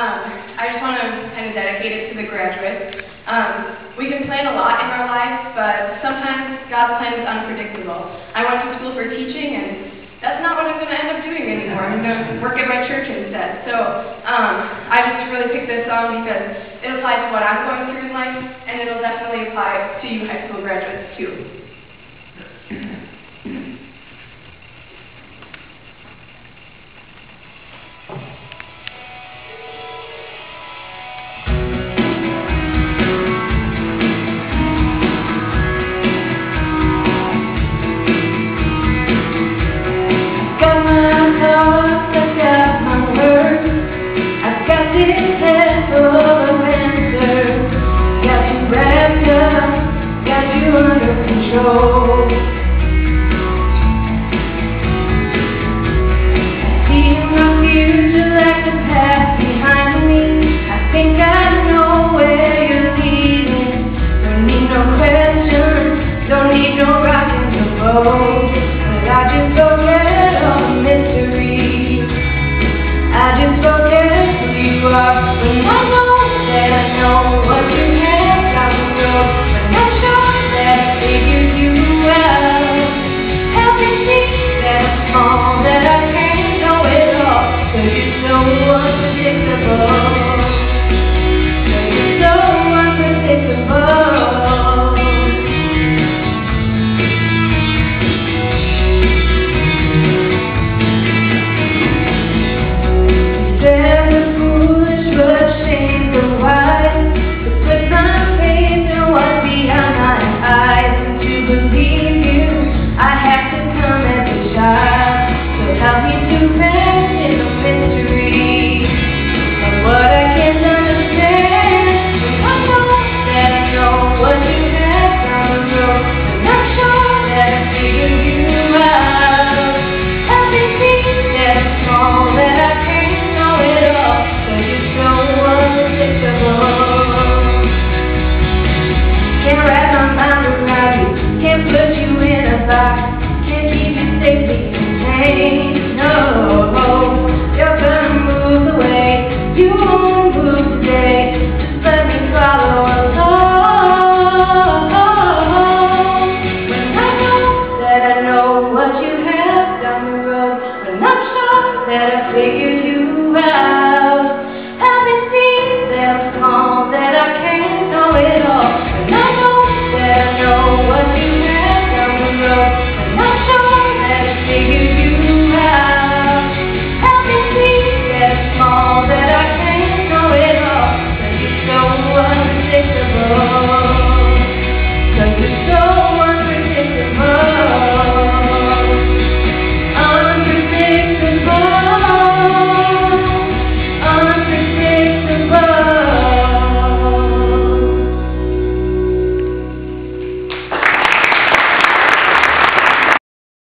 I just want to kind of dedicate it to the graduates. We can plan a lot in our lives, but sometimes God's plan is unpredictable. I went to school for teaching, and that's not what I'm going to end up doing anymore. I'm going to work at my church instead. So I just really picked this song because it applies to what I'm going through in life, and it'll definitely apply to you high school graduates too.